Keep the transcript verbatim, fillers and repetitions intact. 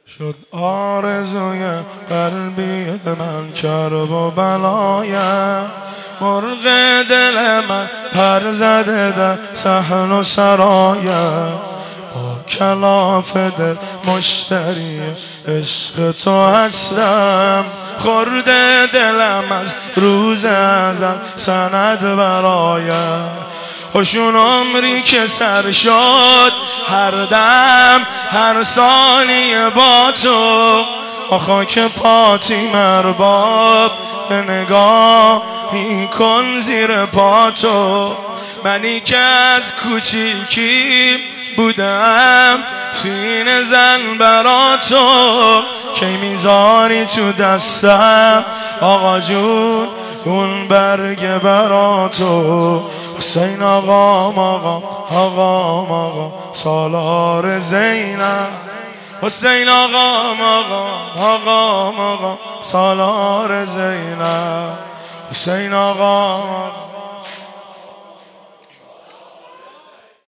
شد آرزوی قلبی من کرب و بلایم، مرغ دل من پر زده در صحن و سرایم، با کلاف دل مشتری عشق تو هستم، خورده دلم از روز ازل سند برایم. خوشون عمری که سر شد هر دم هر ثانیه با تو، با خاک پاتی مرباب به نگاهی کن زیر پا تو. منی که از کوچیکی بودم سینه زن برا تو، کی میذاری تو دستم آقا جون اون برگ برا تو. حسین آقا آقا آقا آقا سالار زینب، حسین آقا آقا آقا آقا سالار زینب، حسین آقا